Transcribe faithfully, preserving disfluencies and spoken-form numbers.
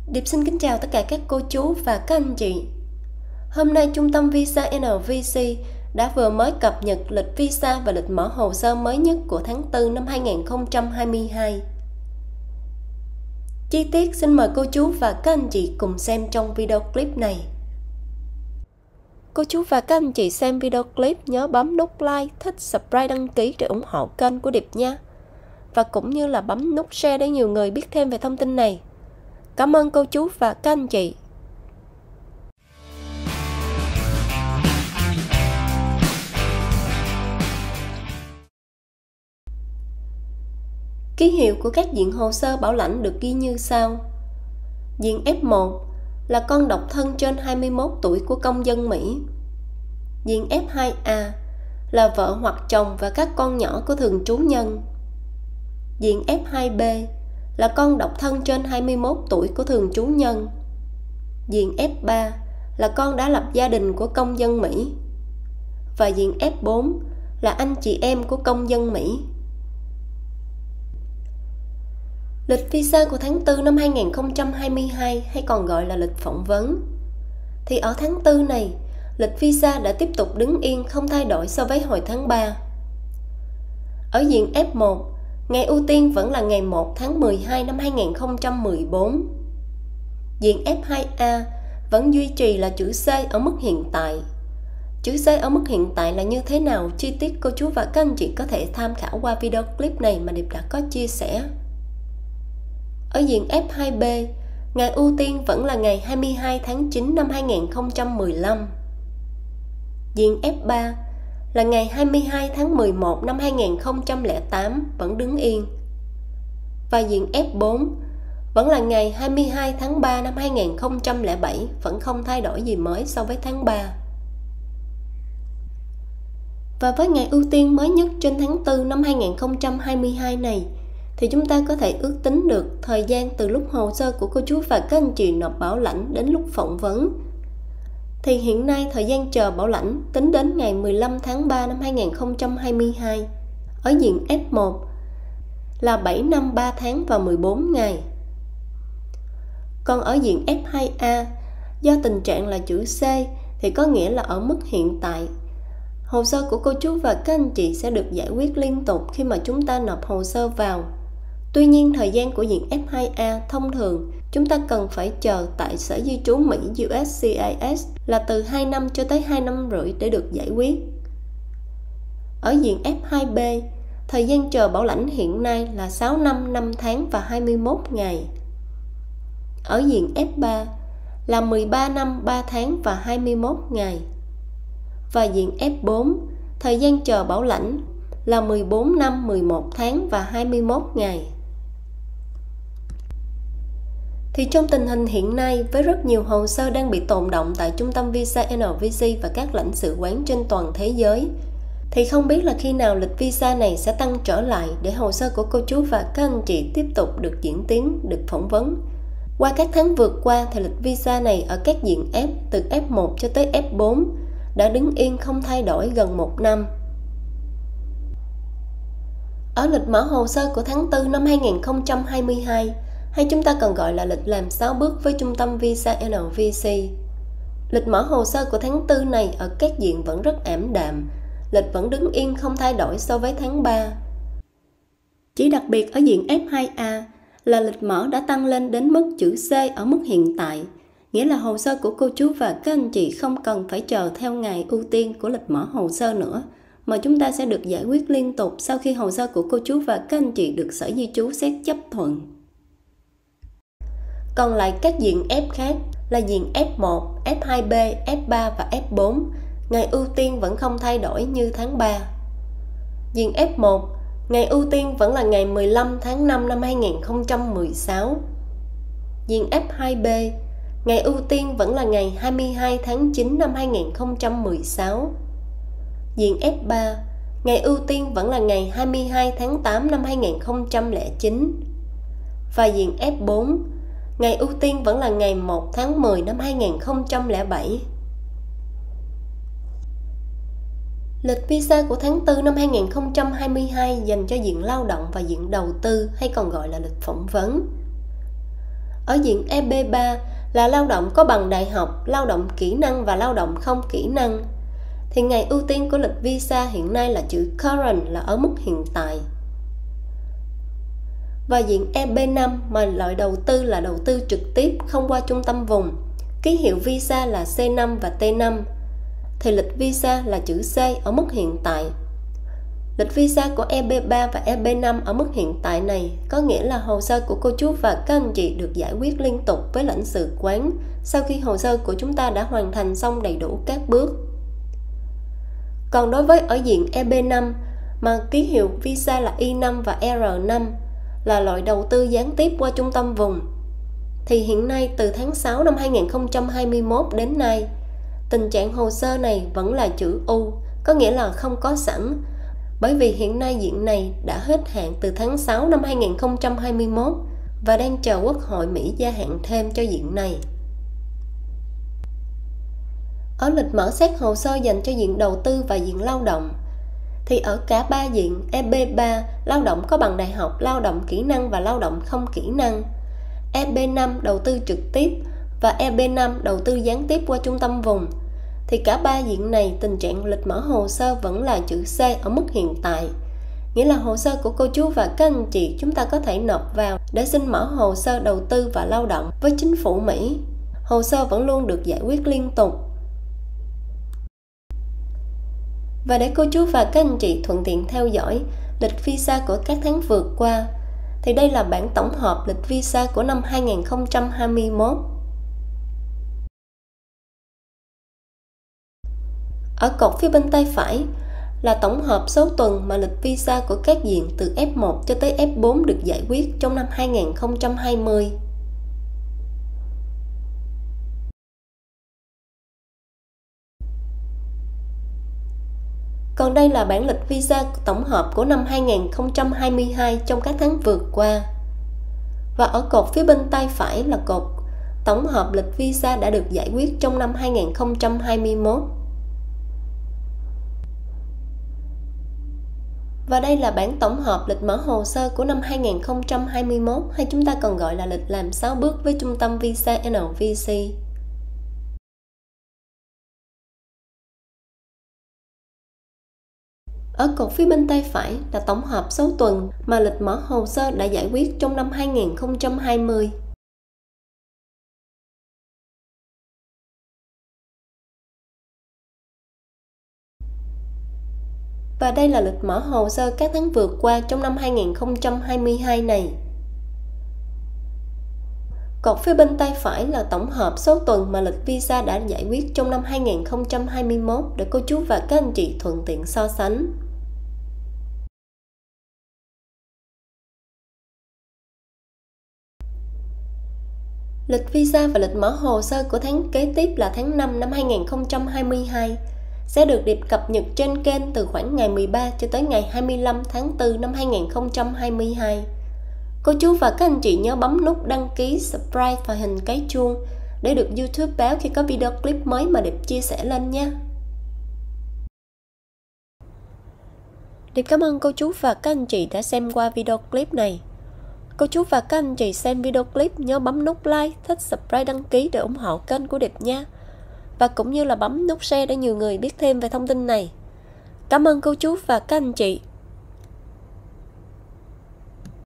Điệp xin kính chào tất cả các cô chú và các anh chị. Hôm nay Trung tâm Visa en vê xê đã vừa mới cập nhật lịch visa và lịch mở hồ sơ mới nhất của tháng tư năm hai nghìn không trăm hai mươi hai. Chi tiết xin mời cô chú và các anh chị cùng xem trong video clip này. Cô chú và các anh chị xem video clip nhớ bấm nút like, thích, subscribe, đăng ký để ủng hộ kênh của Điệp nha. Và cũng như là bấm nút share để nhiều người biết thêm về thông tin này. Cảm ơn cô chú và các anh chị. Ký hiệu của các diện hồ sơ bảo lãnh được ghi như sau. Diện F một là con độc thân trên hai mươi mốt tuổi của công dân Mỹ. Diện F hai A là vợ hoặc chồng và các con nhỏ của thường trú nhân. Diện F hai B là con độc thân trên hai mươi mốt tuổi của thường trú nhân. Diện F ba là con đã lập gia đình của công dân Mỹ. Và diện F bốn là anh chị em của công dân Mỹ. Lịch visa của tháng tư năm hai nghìn không trăm hai mươi hai hay còn gọi là lịch phỏng vấn. Thì ở tháng tư này, lịch visa đã tiếp tục đứng yên không thay đổi so với hồi tháng ba. Ở diện F một, ngày ưu tiên vẫn là ngày một tháng mười hai năm hai nghìn không trăm mười bốn. Diện F hai A vẫn duy trì là chữ C ở mức hiện tại. Chữ C ở mức hiện tại là như thế nào? Chi tiết cô chú và các anh chị có thể tham khảo qua video clip này mà Điệp đã có chia sẻ. Ở diện F hai B, ngày ưu tiên vẫn là ngày hai mươi hai tháng chín năm hai nghìn không trăm mười lăm. Diện F ba là ngày hai mươi hai tháng mười một năm hai nghìn không trăm lẻ tám vẫn đứng yên. Và diện F bốn vẫn là ngày hai mươi hai tháng ba năm hai nghìn không trăm lẻ bảy, vẫn không thay đổi gì mới so với tháng ba. Và với ngày ưu tiên mới nhất trên tháng tư năm hai nghìn không trăm hai mươi hai này, thì chúng ta có thể ước tính được thời gian từ lúc hồ sơ của cô chú và các anh chị nộp bảo lãnh đến lúc phỏng vấn. Thì hiện nay thời gian chờ bảo lãnh tính đến ngày mười lăm tháng ba năm hai nghìn không trăm hai mươi hai ở diện F một là bảy năm ba tháng và mười bốn ngày. Còn ở diện F hai A, do tình trạng là chữ C thì có nghĩa là ở mức hiện tại. Hồ sơ của cô chú và các anh chị sẽ được giải quyết liên tục khi mà chúng ta nộp hồ sơ vào. Tuy nhiên thời gian của diện F hai A thông thường chúng ta cần phải chờ tại Sở Di trú Mỹ U S C I S là từ hai năm cho tới hai năm rưỡi để được giải quyết. Ở diện F hai B, thời gian chờ bảo lãnh hiện nay là sáu năm năm tháng và hai mươi mốt ngày. Ở diện F ba là mười ba năm ba tháng và hai mươi mốt ngày. Và diện F bốn, thời gian chờ bảo lãnh là mười bốn năm mười một tháng và hai mươi mốt ngày. Thì trong tình hình hiện nay, với rất nhiều hồ sơ đang bị tồn đọng tại Trung tâm Visa en vê xê và các lãnh sự quán trên toàn thế giới, thì không biết là khi nào lịch visa này sẽ tăng trở lại để hồ sơ của cô chú và các anh chị tiếp tục được diễn tiến, được phỏng vấn. Qua các tháng vượt qua thì lịch visa này ở các diện F từ F một cho tới F bốn đã đứng yên không thay đổi gần một năm. Ở lịch mở hồ sơ của tháng tư năm hai nghìn không trăm hai mươi hai, hay chúng ta còn gọi là lịch làm sáu bước với Trung tâm Visa en vê xê, lịch mở hồ sơ của tháng tư này ở các diện vẫn rất ảm đạm, lịch vẫn đứng yên không thay đổi so với tháng ba. Chỉ đặc biệt ở diện F hai A là lịch mở đã tăng lên đến mức chữ C ở mức hiện tại, nghĩa là hồ sơ của cô chú và các anh chị không cần phải chờ theo ngày ưu tiên của lịch mở hồ sơ nữa, mà chúng ta sẽ được giải quyết liên tục sau khi hồ sơ của cô chú và các anh chị được Sở Di trú xét chấp thuận. Còn lại các diện F khác là diện F một, F hai B, F ba và F bốn, ngày ưu tiên vẫn không thay đổi như tháng ba. Diện F một, ngày ưu tiên vẫn là ngày mười lăm tháng năm năm hai nghìn không trăm mười sáu. Diện F hai B, ngày ưu tiên vẫn là ngày hai mươi hai tháng chín năm hai nghìn không trăm mười sáu. Diện F ba, ngày ưu tiên vẫn là ngày hai mươi hai tháng tám năm hai nghìn không trăm lẻ chín. Và diện F bốn, ngày ưu tiên vẫn là ngày một tháng mười năm hai nghìn không trăm lẻ bảy. Lịch visa của tháng tư năm hai nghìn không trăm hai mươi hai dành cho diện lao động và diện đầu tư hay còn gọi là lịch phỏng vấn. Ở diện E B ba là lao động có bằng đại học, lao động kỹ năng và lao động không kỹ năng. Thì ngày ưu tiên của lịch visa hiện nay là chữ current, là ở mức hiện tại. Và diện E B năm mà loại đầu tư là đầu tư trực tiếp không qua trung tâm vùng, ký hiệu visa là C năm và T năm, thì lịch visa là chữ C ở mức hiện tại. Lịch visa của E B ba và E B năm ở mức hiện tại này có nghĩa là hồ sơ của cô chú và các anh chị được giải quyết liên tục với lãnh sự quán sau khi hồ sơ của chúng ta đã hoàn thành xong đầy đủ các bước. Còn đối với ở diện E B năm mà ký hiệu visa là I năm và R năm là loại đầu tư gián tiếp qua trung tâm vùng, thì hiện nay từ tháng sáu năm hai nghìn không trăm hai mươi mốt đến nay, tình trạng hồ sơ này vẫn là chữ U, có nghĩa là không có sẵn, bởi vì hiện nay diện này đã hết hạn từ tháng sáu năm hai nghìn không trăm hai mươi mốt và đang chờ Quốc hội Mỹ gia hạn thêm cho diện này. Ở lịch mở xét hồ sơ dành cho diện đầu tư và diện lao động, thì ở cả ba diện E B ba, lao động có bằng đại học, lao động kỹ năng và lao động không kỹ năng, E B năm đầu tư trực tiếp và E B năm đầu tư gián tiếp qua trung tâm vùng, thì cả ba diện này tình trạng lịch mở hồ sơ vẫn là chữ C ở mức hiện tại. Nghĩa là hồ sơ của cô chú và các anh chị chúng ta có thể nộp vào để xin mở hồ sơ đầu tư và lao động với chính phủ Mỹ. Hồ sơ vẫn luôn được giải quyết liên tục. Và để cô chú và các anh chị thuận tiện theo dõi lịch visa của các tháng vừa qua, thì đây là bản tổng hợp lịch visa của năm hai nghìn không trăm hai mươi mốt. Ở cột phía bên tay phải là tổng hợp số tuần mà lịch visa của các diện từ F một cho tới F bốn được giải quyết trong năm hai nghìn không trăm hai mươi. Còn đây là bản lịch visa tổng hợp của năm hai nghìn không trăm hai mươi hai trong các tháng vừa qua. Và ở cột phía bên tay phải là cột tổng hợp lịch visa đã được giải quyết trong năm hai nghìn không trăm hai mươi mốt. Và đây là bản tổng hợp lịch mở hồ sơ của năm hai nghìn không trăm hai mươi mốt, hay chúng ta còn gọi là lịch làm sáu bước với trung tâm visa N V C. Ở cột phía bên tay phải là tổng hợp số tuần mà lịch mở hồ sơ đã giải quyết trong năm hai nghìn không trăm hai mươi. Và đây là lịch mở hồ sơ các tháng vừa qua trong năm hai nghìn không trăm hai mươi hai này. Cột phía bên tay phải là tổng hợp số tuần mà lịch visa đã giải quyết trong năm hai nghìn không trăm hai mươi mốt để cô chú và các anh chị thuận tiện so sánh. Lịch visa và lịch mở hồ sơ của tháng kế tiếp là tháng năm năm hai nghìn không trăm hai mươi hai sẽ được điệp cập nhật trên kênh từ khoảng ngày mười ba cho tới ngày hai mươi lăm tháng tư năm hai nghìn không trăm hai mươi hai. Cô chú và các anh chị nhớ bấm nút đăng ký, subscribe và hình cái chuông để được YouTube báo khi có video clip mới mà Điệp chia sẻ lên nha. Điệp cảm ơn cô chú và các anh chị đã xem qua video clip này. Cô chú và các anh chị xem video clip nhớ bấm nút like, thích, subscribe, đăng ký để ủng hộ kênh của Điệp nha. Và cũng như là bấm nút share để nhiều người biết thêm về thông tin này. Cảm ơn cô chú và các anh chị.